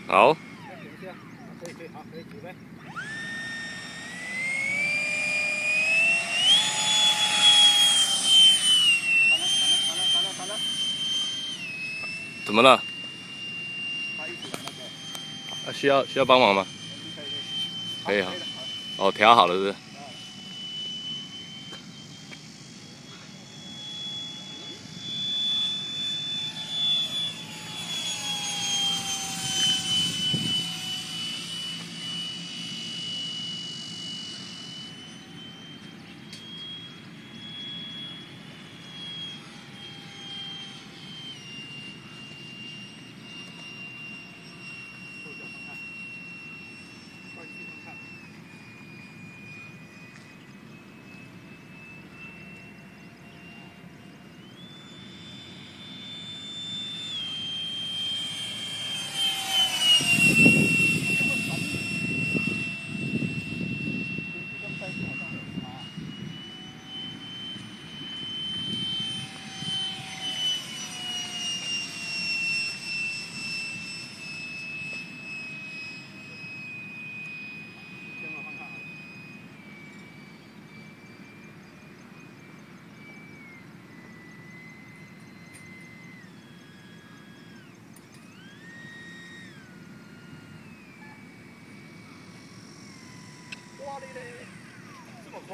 好。 等一下，可以，好，可以准备。好了。 怎么了？ 他一起的那个。 需要帮忙吗？可以。好。哦，调好了是不是？ 哇嘞嘞，这么快，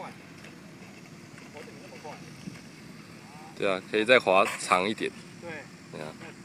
我怎么那么快？ 对啊，可以再滑长一点。 对。 对啊。